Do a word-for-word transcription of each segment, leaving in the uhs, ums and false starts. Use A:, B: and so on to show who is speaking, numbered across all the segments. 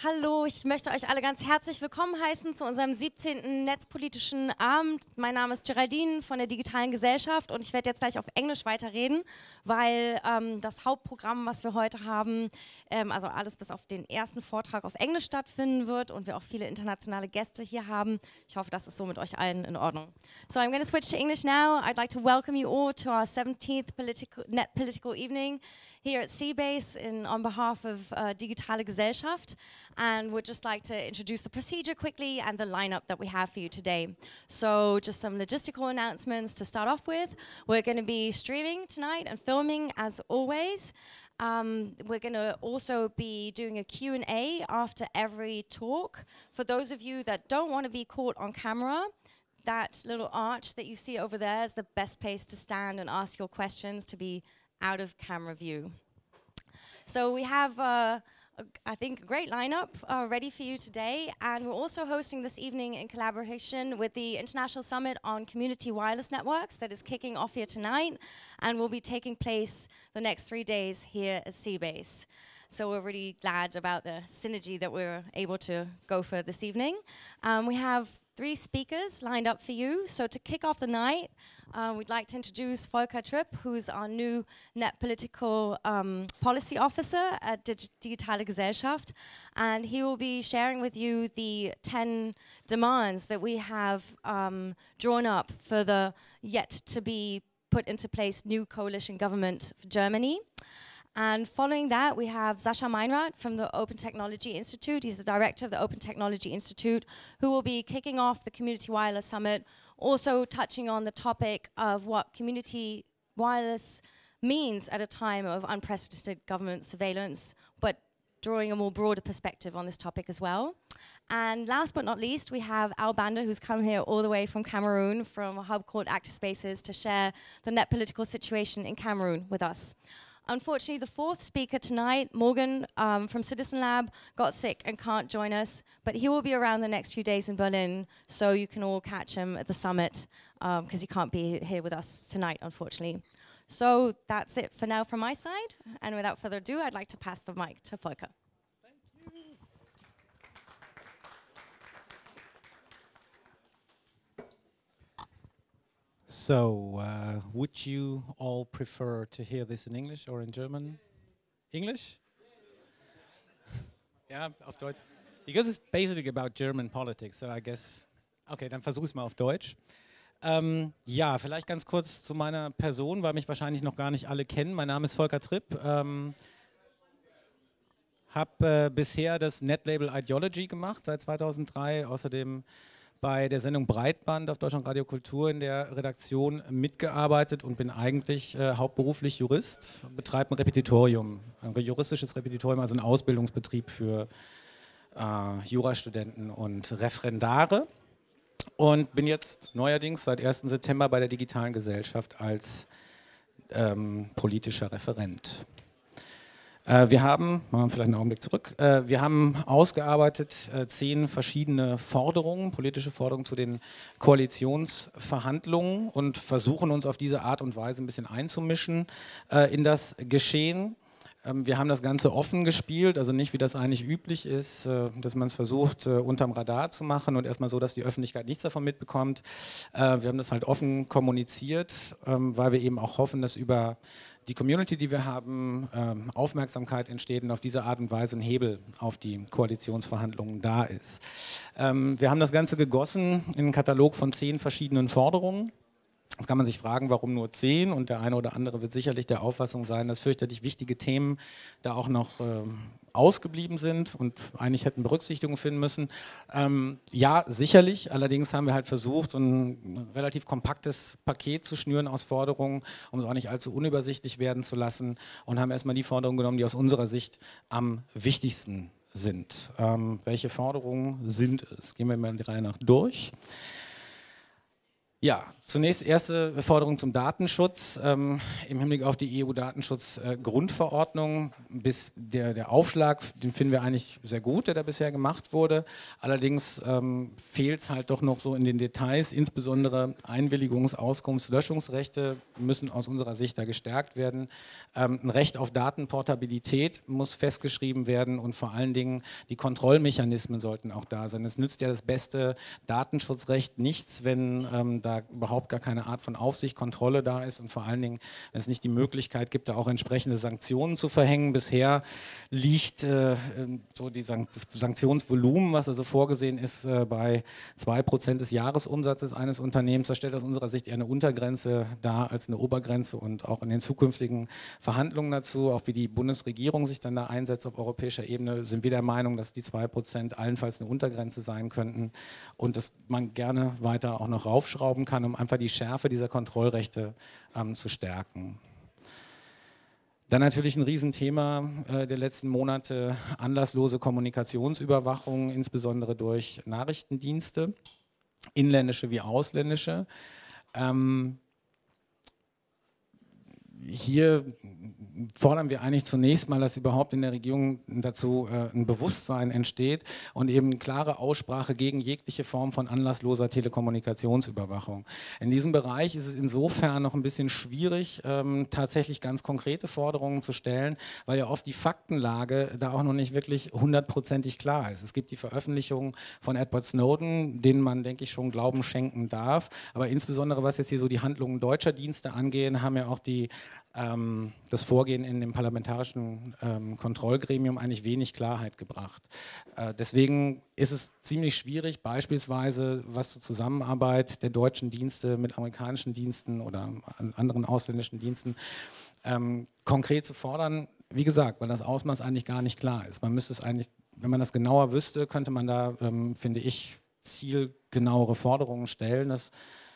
A: Hallo, ich möchte euch alle ganz herzlich willkommen heißen zu unserem siebzehnten Netzpolitischen Abend. Mein Name ist Geraldine von der Digitalen Gesellschaft und ich werde jetzt gleich auf Englisch weiterreden, weil ähm, das Hauptprogramm, was wir heute haben, ähm, also alles bis auf den ersten Vortrag auf Englisch stattfinden wird und wir auch viele internationale Gäste hier haben. Ich hoffe, das ist so mit euch allen in Ordnung. So I'm going to switch to English now. I'd like to welcome you all to our seventeenth political, Net Political Evening here at C-Base in, on behalf of uh, Digitale Gesellschaft. And we'd just like to introduce the procedure quickly and the lineup that we have for you today. So just some logistical announcements to start off with. We're going to be streaming tonight and filming as always. Um, we're going to also be doing a Q and A after every talk. For those of you that don't want to be caught on camera, that little arch that you see over there is the best place to stand and ask your questions to be out of camera view. So we have uh, I think a great lineup uh, ready for you today, and we're also hosting this evening in collaboration with the International Summit on Community Wireless Networks that is kicking off here tonight and will be taking place the next three days here at C-Base. So we're really glad about the synergy that we're able to go for this evening. Um, we have three speakers lined up for you. So to kick off the night, uh, we'd like to introduce Volker Tripp, who's our new Net Political um, Policy Officer at Dig Digitale Gesellschaft. And he will be sharing with you the ten demands that we have um, drawn up for the yet to be put into place new coalition government for Germany. And following that, we have Sascha Meinrad from the Open Technology Institute. He's the director of the Open Technology Institute, who will be kicking off the Community Wireless Summit, also touching on the topic of what community wireless means at a time of unprecedented government surveillance, but drawing a more broader perspective on this topic as well. And last but not least, we have Al Banda, who's come here all the way from Cameroon, from a hub called Active Spaces, to share the net political situation in Cameroon with us. Unfortunately, the fourth speaker tonight, Morgan um, from Citizen Lab, got sick and can't join us, but he will be around the next few days in Berlin, so you can all catch him at the summit, because um, he can't be here with us tonight, unfortunately. So that's it for now from my side, and without further ado, I'd like to pass the mic to Volker.
B: Thank you. So, uh, would you all prefer to hear this in English or in German? English? Ja, auf Deutsch. Because it's basically about German politics, so I guess. Okay, dann versuch's mal auf Deutsch. Ähm, ja, vielleicht ganz kurz zu meiner Person, weil mich wahrscheinlich noch gar nicht alle kennen. Mein Name ist Volker Tripp. Ähm, habe äh, bisher das Netlabel Ideology gemacht, seit zweitausenddrei. Außerdem bei der Sendung Breitband auf Deutschlandradio Kultur in der Redaktion mitgearbeitet und bin eigentlich äh, hauptberuflich Jurist, betreibe ein Repetitorium, ein juristisches Repetitorium, also ein Ausbildungsbetrieb für äh, Jurastudenten und Referendare und bin jetzt neuerdings seit ersten September bei der Digitalen Gesellschaft als ähm, politischer Referent. Wir haben, machen wir vielleicht einen Augenblick zurück, wir haben ausgearbeitet zehn verschiedene Forderungen, politische Forderungen zu den Koalitionsverhandlungen und versuchen uns auf diese Art und Weise ein bisschen einzumischen in das Geschehen. Wir haben das Ganze offen gespielt, also nicht wie das eigentlich üblich ist, dass man es versucht unterm Radar zu machen und erstmal so, dass die Öffentlichkeit nichts davon mitbekommt. Wir haben das halt offen kommuniziert, weil wir eben auch hoffen, dass über die Community, die wir haben, ähm, Aufmerksamkeit entsteht und auf diese Art und Weise ein Hebel auf die Koalitionsverhandlungen da ist. Ähm, wir haben das Ganze gegossen in einen Katalog von zehn verschiedenen Forderungen. Jetzt kann man sich fragen, warum nur zehn, und der eine oder andere wird sicherlich der Auffassung sein, dass fürchterlich wichtige Themen da auch noch ähm, ausgeblieben sind und eigentlich hätten Berücksichtigung finden müssen. Ähm, ja, sicherlich, allerdings haben wir halt versucht, ein relativ kompaktes Paket zu schnüren aus Forderungen, um es auch nicht allzu unübersichtlich werden zu lassen, und haben erstmal die Forderungen genommen, die aus unserer Sicht am wichtigsten sind. Ähm, welche Forderungen sind es? Gehen wir mal die Reihe nach durch. Ja, zunächst erste Forderung zum Datenschutz. Ähm, Im Hinblick auf die E U-Datenschutz-Grundverordnung, bis der, der Aufschlag, den finden wir eigentlich sehr gut, der da bisher gemacht wurde. Allerdings ähm, fehlt es halt doch noch so in den Details, insbesondere Einwilligungs-, Auskunfts-, Löschungsrechte müssen aus unserer Sicht da gestärkt werden. Ähm, ein Recht auf Datenportabilität muss festgeschrieben werden und vor allen Dingen die Kontrollmechanismen sollten auch da sein. Es nützt ja das beste Datenschutzrecht nichts, wenn ähm, da überhaupt gar keine Art von Aufsicht, Kontrolle da ist und vor allen Dingen, wenn es nicht die Möglichkeit gibt, da auch entsprechende Sanktionen zu verhängen. Bisher liegt äh, so die Sank das Sanktionsvolumen, was also vorgesehen ist, äh, bei zwei Prozent des Jahresumsatzes eines Unternehmens. Das stellt aus unserer Sicht eher eine Untergrenze dar als eine Obergrenze und auch in den zukünftigen Verhandlungen dazu, auch wie die Bundesregierung sich dann da einsetzt auf europäischer Ebene, sind wir der Meinung, dass die zwei Prozent allenfalls eine Untergrenze sein könnten und dass man gerne weiter auch noch raufschrauben kann, um einfach die Schärfe dieser Kontrollrechte ähm, zu stärken. Dann natürlich ein Riesenthema äh, der letzten Monate, anlasslose Kommunikationsüberwachung, insbesondere durch Nachrichtendienste, inländische wie ausländische. Ähm, hier fordern wir eigentlich zunächst mal, dass überhaupt in der Regierung dazu äh, ein Bewusstsein entsteht und eben eine klare Aussprache gegen jegliche Form von anlassloser Telekommunikationsüberwachung. In diesem Bereich ist es insofern noch ein bisschen schwierig, ähm, tatsächlich ganz konkrete Forderungen zu stellen, weil ja oft die Faktenlage da auch noch nicht wirklich hundertprozentig klar ist. Es gibt die Veröffentlichungen von Edward Snowden, denen man, denke ich, schon Glauben schenken darf, aber insbesondere was jetzt hier so die Handlungen deutscher Dienste angehen, haben ja auch die Ähm, das Vorgehen in dem parlamentarischen ähm, Kontrollgremium eigentlich wenig Klarheit gebracht. Äh, deswegen ist es ziemlich schwierig, beispielsweise was zur Zusammenarbeit der deutschen Dienste mit amerikanischen Diensten oder an anderen ausländischen Diensten ähm, konkret zu fordern. Wie gesagt, weil das Ausmaß eigentlich gar nicht klar ist. Man müsste es eigentlich, wenn man das genauer wüsste, könnte man da, ähm, finde ich, zielgenauere Forderungen stellen. Das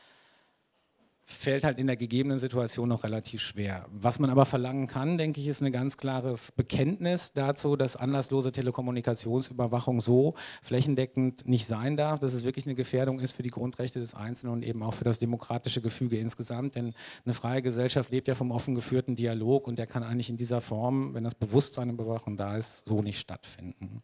B: fällt halt in der gegebenen Situation noch relativ schwer. Was man aber verlangen kann, denke ich, ist ein ganz klares Bekenntnis dazu, dass anlasslose Telekommunikationsüberwachung so flächendeckend nicht sein darf, dass es wirklich eine Gefährdung ist für die Grundrechte des Einzelnen und eben auch für das demokratische Gefüge insgesamt. Denn eine freie Gesellschaft lebt ja vom offen geführten Dialog und der kann eigentlich in dieser Form, wenn das Bewusstsein in Überwachung da ist, so nicht stattfinden.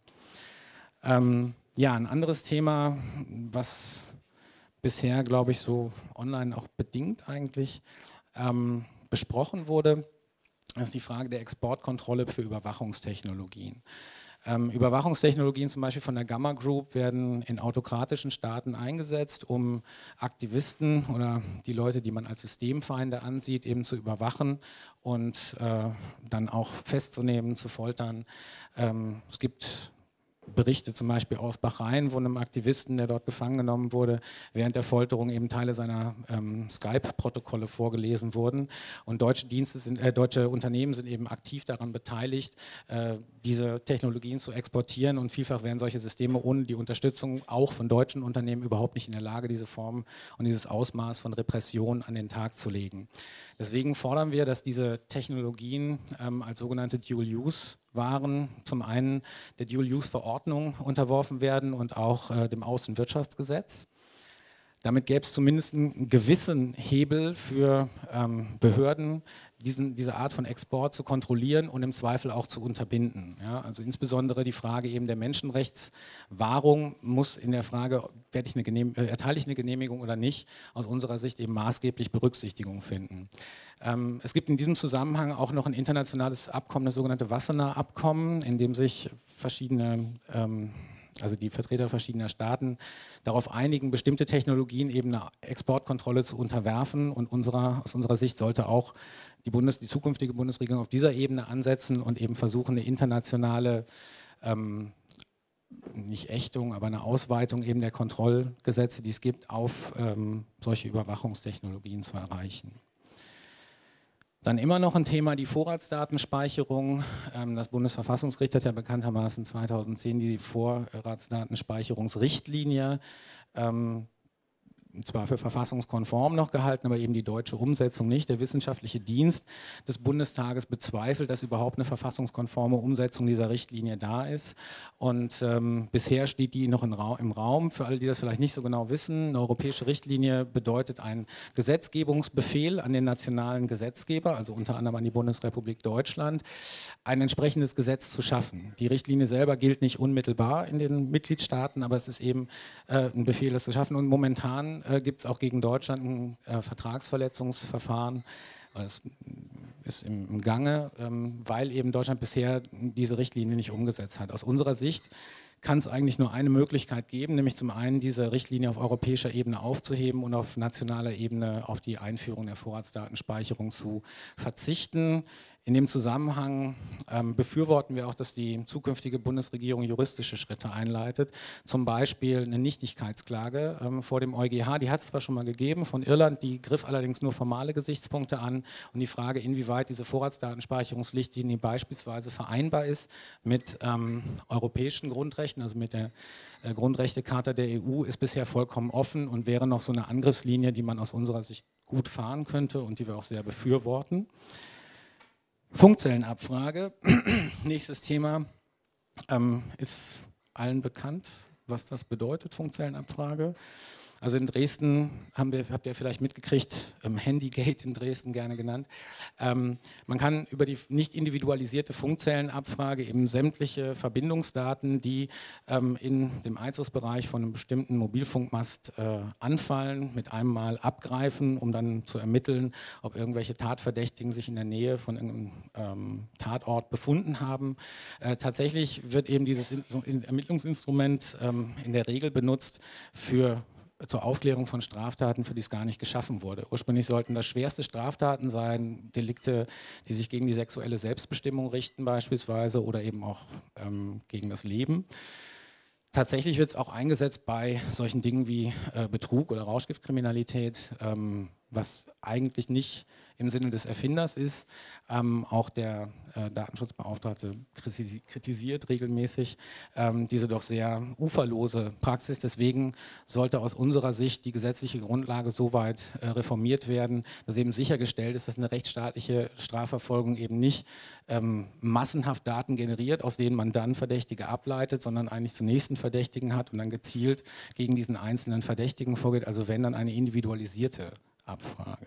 B: Ähm, ja, ein anderes Thema, was bisher, glaube ich, so online auch bedingt eigentlich ähm, besprochen wurde, ist die Frage der Exportkontrolle für Überwachungstechnologien. Ähm, Überwachungstechnologien zum Beispiel von der Gamma Group werden in autokratischen Staaten eingesetzt, um Aktivisten oder die Leute, die man als Systemfeinde ansieht, eben zu überwachen und äh, dann auch festzunehmen, zu foltern. Ähm, es gibt Berichte zum Beispiel aus Bahrain, wo einem Aktivisten, der dort gefangen genommen wurde, während der Folterung eben Teile seiner ähm, Skype-Protokolle vorgelesen wurden. Und deutsche Dienste sind, äh, deutsche Unternehmen sind eben aktiv daran beteiligt, äh, diese Technologien zu exportieren. Und vielfach wären solche Systeme ohne die Unterstützung auch von deutschen Unternehmen überhaupt nicht in der Lage, diese Form und dieses Ausmaß von Repression an den Tag zu legen. Deswegen fordern wir, dass diese Technologien ähm, als sogenannte Dual-Use Waren zum einen der Dual-Use-Verordnung unterworfen werden und auch äh, dem Außenwirtschaftsgesetz. Damit gäbe es zumindest einen gewissen Hebel für ähm, Behörden, diesen, diese Art von Export zu kontrollieren und im Zweifel auch zu unterbinden. Ja, also insbesondere die Frage eben der Menschenrechtswahrung muss in der Frage, werde ich eine Genehm, äh, erteile ich eine Genehmigung oder nicht, aus unserer Sicht eben maßgeblich Berücksichtigung finden. Ähm, es gibt in diesem Zusammenhang auch noch ein internationales Abkommen, das sogenannte Wassenaar-Abkommen, in dem sich verschiedene ähm, also die Vertreter verschiedener Staaten, darauf einigen, bestimmte Technologien eben einer Exportkontrolle zu unterwerfen. Und unserer, aus unserer Sicht sollte auch die, Bundes-, die zukünftige Bundesregierung auf dieser Ebene ansetzen und eben versuchen, eine internationale, ähm, nicht Ächtung, aber eine Ausweitung eben der Kontrollgesetze, die es gibt, auf ähm, solche Überwachungstechnologien zu erreichen. Dann immer noch ein Thema, die Vorratsdatenspeicherung. Das Bundesverfassungsgericht hat ja bekanntermaßen zweitausendzehn die Vorratsdatenspeicherungsrichtlinie zwar für verfassungskonform noch gehalten, aber eben die deutsche Umsetzung nicht. Der wissenschaftliche Dienst des Bundestages bezweifelt, dass überhaupt eine verfassungskonforme Umsetzung dieser Richtlinie da ist. Und ähm, bisher steht die noch in Ra- im Raum. Für alle, die das vielleicht nicht so genau wissen, eine europäische Richtlinie bedeutet einen Gesetzgebungsbefehl an den nationalen Gesetzgeber, also unter anderem an die Bundesrepublik Deutschland, ein entsprechendes Gesetz zu schaffen. Die Richtlinie selber gilt nicht unmittelbar in den Mitgliedstaaten, aber es ist eben äh, ein Befehl, das zu schaffen. Und momentan äh, gibt es auch gegen Deutschland ein äh, Vertragsverletzungsverfahren. Das ist im, im Gange, ähm, weil eben Deutschland bisher diese Richtlinie nicht umgesetzt hat. Aus unserer Sicht kann es eigentlich nur eine Möglichkeit geben, nämlich zum einen diese Richtlinie auf europäischer Ebene aufzuheben und auf nationaler Ebene auf die Einführung der Vorratsdatenspeicherung zu verzichten. In dem Zusammenhang ähm, befürworten wir auch, dass die zukünftige Bundesregierung juristische Schritte einleitet, zum Beispiel eine Nichtigkeitsklage ähm, vor dem EuGH. Die hat es zwar schon mal gegeben von Irland, die griff allerdings nur formale Gesichtspunkte an und die Frage, inwieweit diese Vorratsdatenspeicherungsrichtlinie beispielsweise vereinbar ist mit ähm, europäischen Grundrechten, also mit der äh, Grundrechtecharta der E U, ist bisher vollkommen offen und wäre noch so eine Angriffslinie, die man aus unserer Sicht gut fahren könnte und die wir auch sehr befürworten. Funkzellenabfrage, nächstes Thema, ähm, ist allen bekannt, was das bedeutet, Funkzellenabfrage. Also in Dresden, haben wir, habt ihr vielleicht mitgekriegt, ähm, Handygate in Dresden gerne genannt. Ähm, man kann über die nicht individualisierte Funkzellenabfrage eben sämtliche Verbindungsdaten, die ähm, in dem Einzugsbereich von einem bestimmten Mobilfunkmast äh, anfallen, mit einem Mal abgreifen, um dann zu ermitteln, ob irgendwelche Tatverdächtigen sich in der Nähe von irgendeinem ähm, Tatort befunden haben. Äh, tatsächlich wird eben dieses in, so ein Ermittlungsinstrument ähm, in der Regel benutzt für zur Aufklärung von Straftaten, für die es gar nicht geschaffen wurde. Ursprünglich sollten das schwerste Straftaten sein, Delikte, die sich gegen die sexuelle Selbstbestimmung richten beispielsweise oder eben auch ähm, gegen das Leben. Tatsächlich wird es auch eingesetzt bei solchen Dingen wie äh, Betrug oder Rauschgiftkriminalität, ähm, was eigentlich nicht im Sinne des Erfinders ist. Ähm, auch der äh, Datenschutzbeauftragte kritisiert regelmäßig ähm, diese doch sehr uferlose Praxis. Deswegen sollte aus unserer Sicht die gesetzliche Grundlage so weit äh, reformiert werden, dass eben sichergestellt ist, dass eine rechtsstaatliche Strafverfolgung eben nicht ähm, massenhaft Daten generiert, aus denen man dann Verdächtige ableitet, sondern eigentlich zunächst einen Verdächtigen hat und dann gezielt gegen diesen einzelnen Verdächtigen vorgeht, also wenn dann eine individualisierte Abfrage.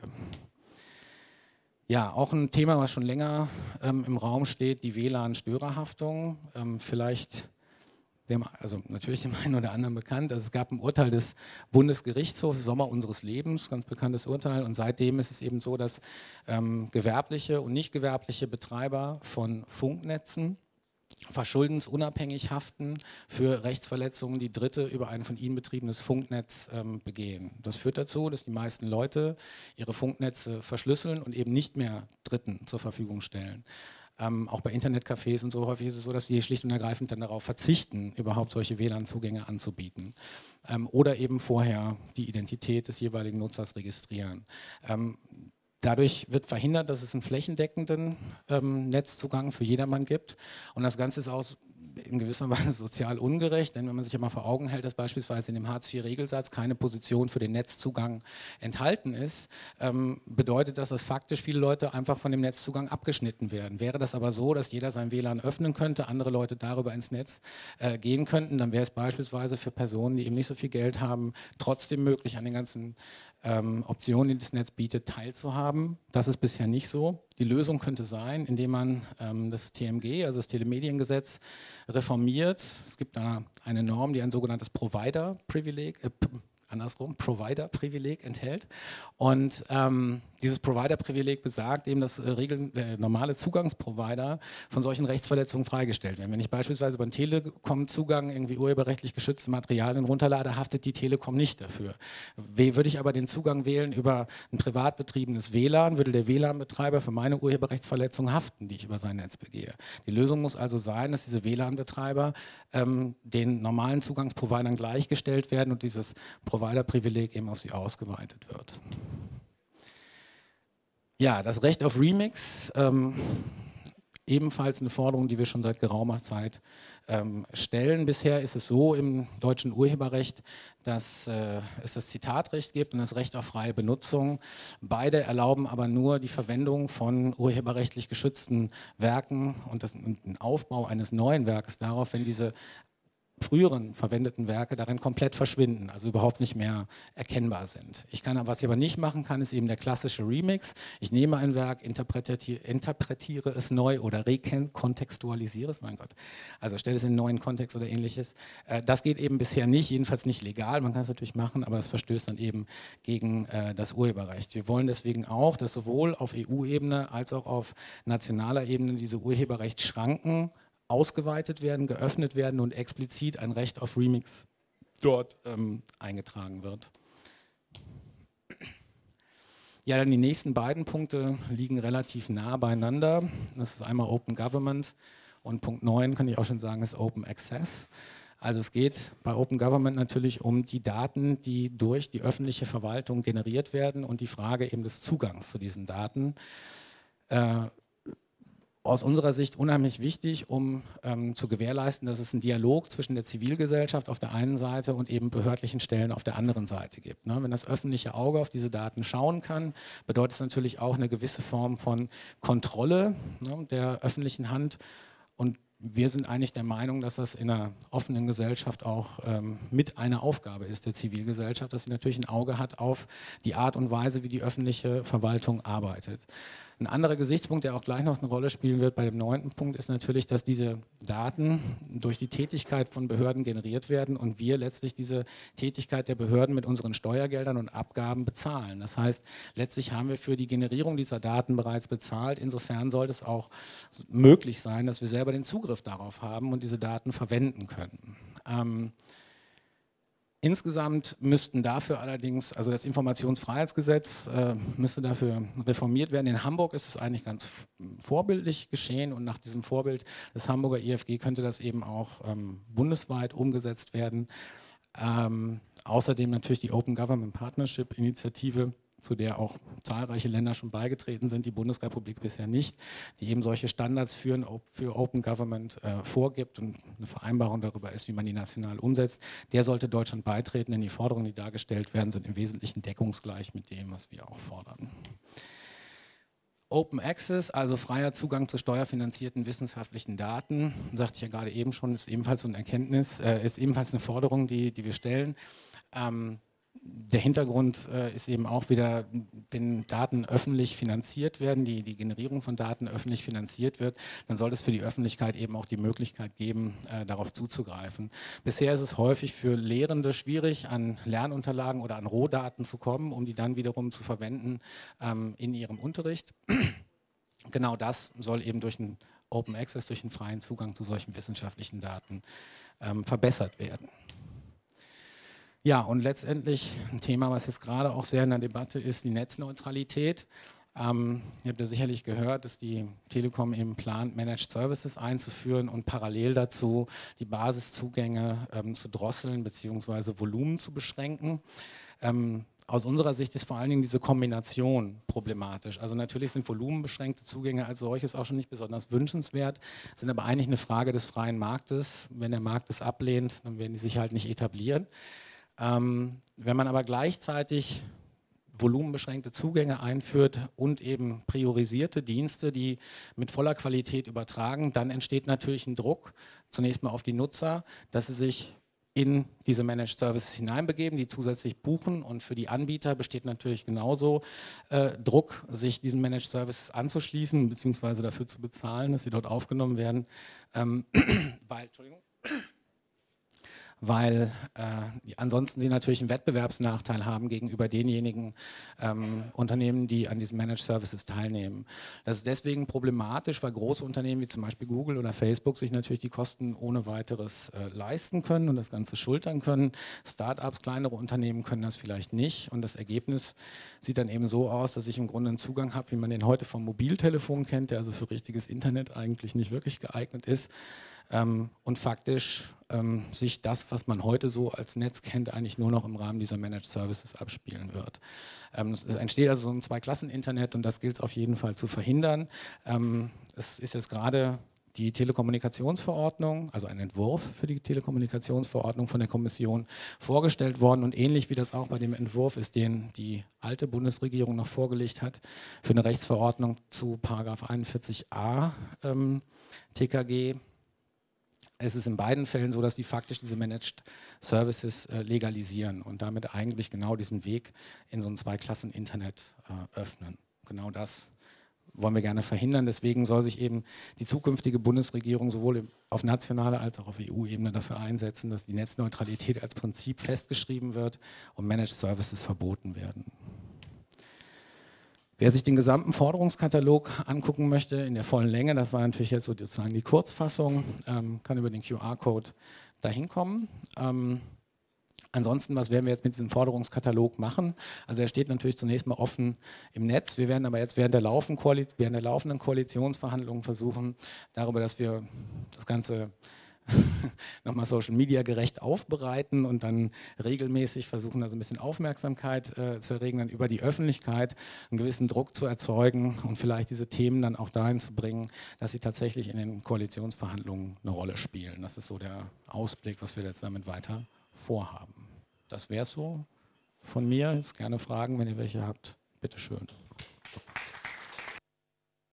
B: Ja, auch ein Thema, was schon länger ähm, im Raum steht, die W L A N-Störerhaftung. Ähm, vielleicht, dem, also natürlich dem einen oder anderen bekannt. Also es gab ein Urteil des Bundesgerichtshofs, Sommer unseres Lebens, ganz bekanntes Urteil. Und seitdem ist es eben so, dass ähm, gewerbliche und nicht gewerbliche Betreiber von Funknetzen verschuldensunabhängig haften für Rechtsverletzungen, die Dritte über ein von ihnen betriebenes Funknetz ähm, begehen. Das führt dazu, dass die meisten Leute ihre Funknetze verschlüsseln und eben nicht mehr Dritten zur Verfügung stellen. Ähm, auch bei Internetcafés und so häufig ist es so, dass sie schlicht und ergreifend dann darauf verzichten, überhaupt solche W L A N-Zugänge anzubieten. Ähm, oder eben vorher die Identität des jeweiligen Nutzers registrieren. Ähm, Dadurch wird verhindert, dass es einen flächendeckenden ähm, Netzzugang für jedermann gibt. Und das Ganze ist auch in gewisser Weise sozial ungerecht, denn wenn man sich ja mal vor Augen hält, dass beispielsweise in dem Hartz vier Regelsatz keine Position für den Netzzugang enthalten ist, ähm, bedeutet das, dass faktisch viele Leute einfach von dem Netzzugang abgeschnitten werden. Wäre das aber so, dass jeder sein W L A N öffnen könnte, andere Leute darüber ins Netz äh, gehen könnten, dann wäre es beispielsweise für Personen, die eben nicht so viel Geld haben, trotzdem möglich, an den ganzen Ähm, Optionen, die das Netz bietet, teilzuhaben. Das ist bisher nicht so. Die Lösung könnte sein, indem man ähm, das T M G, also das Telemediengesetz, reformiert. Es gibt da eine Norm, die ein sogenanntes Provider-Privileg, äh, andersrum, Provider-Privileg enthält. Und ähm, dieses Provider-Privileg besagt eben, dass äh, Regeln, äh, normale Zugangsprovider von solchen Rechtsverletzungen freigestellt werden. Wenn ich beispielsweise beim Telekom-Zugang irgendwie urheberrechtlich geschützte Materialien runterlade, haftet die Telekom nicht dafür. We würde ich aber den Zugang wählen über ein privat betriebenes W L A N, würde der W L A N-Betreiber für meine Urheberrechtsverletzung haften, die ich über sein Netz begehe. Die Lösung muss also sein, dass diese W L A N-Betreiber ähm, den normalen Zugangsprovidern gleichgestellt werden und dieses Provider-Privileg eben auf sie ausgeweitet wird. Ja, das Recht auf Remix ähm, ebenfalls eine Forderung, die wir schon seit geraumer Zeit ähm, stellen. Bisher ist es so im deutschen Urheberrecht, dass äh, es das Zitatrecht gibt und das Recht auf freie Benutzung. Beide erlauben aber nur die Verwendung von urheberrechtlich geschützten Werken und, das, und den Aufbau eines neuen Werkes darauf, wenn diese früheren verwendeten Werke darin komplett verschwinden, also überhaupt nicht mehr erkennbar sind. Ich kann, was ich aber nicht machen kann, ist eben der klassische Remix. Ich nehme ein Werk, interpretiere, interpretiere es neu oder rekontextualisiere es, mein Gott, also stelle es in einen neuen Kontext oder ähnliches. Das geht eben bisher nicht, jedenfalls nicht legal. Man kann es natürlich machen, aber das verstößt dann eben gegen äh, das Urheberrecht. Wir wollen deswegen auch, dass sowohl auf E U-Ebene als auch auf nationaler Ebene diese Urheberrechtsschranken ausgeweitet werden, geöffnet werden und explizit ein Recht auf Remix dort ähm, eingetragen wird. Ja, dann die nächsten beiden Punkte liegen relativ nah beieinander. Das ist einmal Open Government und Punkt neun, kann ich auch schon sagen, ist Open Access. Also es geht bei Open Government natürlich um die Daten, die durch die öffentliche Verwaltung generiert werden und die Frage eben des Zugangs zu diesen Daten. Äh, Aus unserer Sicht unheimlich wichtig, um ähm, zu gewährleisten, dass es einen Dialog zwischen der Zivilgesellschaft auf der einen Seite und eben behördlichen Stellen auf der anderen Seite gibt. Ne? Wenn das öffentliche Auge auf diese Daten schauen kann, bedeutet es natürlich auch eine gewisse Form von Kontrolle, ne, der öffentlichen Hand. Und wir sind eigentlich der Meinung, dass das in einer offenen Gesellschaft auch ähm, mit einer Aufgabe ist, der Zivilgesellschaft, dass sie natürlich ein Auge hat auf die Art und Weise, wie die öffentliche Verwaltung arbeitet. Ein anderer Gesichtspunkt, der auch gleich noch eine Rolle spielen wird bei dem neunten Punkt, ist natürlich, dass diese Daten durch die Tätigkeit von Behörden generiert werden und wir letztlich diese Tätigkeit der Behörden mit unseren Steuergeldern und Abgaben bezahlen. Das heißt, letztlich haben wir für die Generierung dieser Daten bereits bezahlt. Insofern sollte es auch möglich sein, dass wir selber den Zugriff darauf haben und diese Daten verwenden können. Ähm, Insgesamt müssten dafür allerdings, also das Informationsfreiheitsgesetz äh, müsste dafür reformiert werden. In Hamburg ist es eigentlich ganz vorbildlich geschehen und nach diesem Vorbild des Hamburger I F G könnte das eben auch ähm, bundesweit umgesetzt werden. Ähm, außerdem natürlich die Open Government Partnership Initiative, zu der auch zahlreiche Länder schon beigetreten sind, die Bundesrepublik bisher nicht, die eben solche Standards für, für Open Government äh, vorgibt und eine Vereinbarung darüber ist, wie man die national umsetzt. Der sollte Deutschland beitreten, denn die Forderungen, die dargestellt werden, sind im Wesentlichen deckungsgleich mit dem, was wir auch fordern. Open Access, also freier Zugang zu steuerfinanzierten wissenschaftlichen Daten, sagte ich ja gerade eben schon, ist ebenfalls so eine Erkenntnis, äh, ist ebenfalls eine Forderung, die, die wir stellen. Ähm, Der Hintergrund äh, ist eben auch wieder, wenn Daten öffentlich finanziert werden, die, die Generierung von Daten öffentlich finanziert wird, dann soll es für die Öffentlichkeit eben auch die Möglichkeit geben, äh, darauf zuzugreifen. Bisher ist es häufig für Lehrende schwierig, an Lernunterlagen oder an Rohdaten zu kommen, um die dann wiederum zu verwenden ähm, in ihrem Unterricht. Genau das soll eben durch einen Open Access, durch einen freien Zugang zu solchen wissenschaftlichen Daten ähm, verbessert werden. Ja, und letztendlich ein Thema, was jetzt gerade auch sehr in der Debatte ist, die Netzneutralität. Ähm, ihr habt ja sicherlich gehört, dass die Telekom eben plant, Managed Services einzuführen und parallel dazu die Basiszugänge ähm, zu drosseln bzw. Volumen zu beschränken. Ähm, aus unserer Sicht ist vor allen Dingen diese Kombination problematisch. Also natürlich sind volumenbeschränkte Zugänge als solches auch schon nicht besonders wünschenswert, sind aber eigentlich eine Frage des freien Marktes. Wenn der Markt es ablehnt, dann werden die sich halt nicht etablieren. Ähm, wenn man aber gleichzeitig volumenbeschränkte Zugänge einführt und eben priorisierte Dienste, die mit voller Qualität übertragen, dann entsteht natürlich ein Druck, zunächst mal auf die Nutzer, dass sie sich in diese Managed Services hineinbegeben, die zusätzlich buchen, und für die Anbieter besteht natürlich genauso äh, Druck, sich diesen Managed Services anzuschließen, beziehungsweise dafür zu bezahlen, dass sie dort aufgenommen werden, ähm, weil, Entschuldigung, weil äh, ansonsten sie natürlich einen Wettbewerbsnachteil haben gegenüber denjenigen ähm, Unternehmen, die an diesen Managed Services teilnehmen. Das ist deswegen problematisch, weil große Unternehmen wie zum Beispiel Google oder Facebook sich natürlich die Kosten ohne weiteres äh, leisten können und das Ganze schultern können. Start-ups, kleinere Unternehmen können das vielleicht nicht, und das Ergebnis sieht dann eben so aus, dass ich im Grunde einen Zugang habe, wie man den heute vom Mobiltelefon kennt, der also für richtiges Internet eigentlich nicht wirklich geeignet ist. ähm, und faktisch ähm, sich das, was man heute so als Netz kennt, eigentlich nur noch im Rahmen dieser Managed Services abspielen wird. Ähm, es entsteht also so ein Zwei-Klassen-Internet und das gilt es auf jeden Fall zu verhindern. Ähm, es ist jetzt gerade die Telekommunikationsverordnung, also ein Entwurf für die Telekommunikationsverordnung von der Kommission vorgestellt worden und ähnlich wie das auch bei dem Entwurf ist, den die alte Bundesregierung noch vorgelegt hat für eine Rechtsverordnung zu Paragraph einundvierzig a ähm, T K G. Es ist in beiden Fällen so, dass die faktisch diese Managed Services äh, legalisieren und damit eigentlich genau diesen Weg in so ein Zwei-Klassen-Internet äh, öffnen. Genau das wollen wir gerne verhindern. Deswegen soll sich eben die zukünftige Bundesregierung sowohl auf nationaler als auch auf E U-Ebene dafür einsetzen, dass die Netzneutralität als Prinzip festgeschrieben wird und Managed Services verboten werden. Wer sich den gesamten Forderungskatalog angucken möchte in der vollen Länge, das war natürlich jetzt sozusagen die Kurzfassung, ähm, kann über den Q R-Code dahin kommen. Ähm, Ansonsten, was werden wir jetzt mit diesem Forderungskatalog machen? Also er steht natürlich zunächst mal offen im Netz. Wir werden aber jetzt während der, laufen, während der laufenden Koalitionsverhandlungen versuchen, darüber, dass wir das Ganze nochmal Social Media gerecht aufbereiten und dann regelmäßig versuchen, also ein bisschen Aufmerksamkeit äh, zu erregen, dann über die Öffentlichkeit einen gewissen Druck zu erzeugen und vielleicht diese Themen dann auch dahin zu bringen, dass sie tatsächlich in den Koalitionsverhandlungen eine Rolle spielen. Das ist so der Ausblick, was wir jetzt damit weiter vorhaben. Das wäre es so von mir. Jetzt gerne Fragen, wenn ihr welche habt. Bitte schön.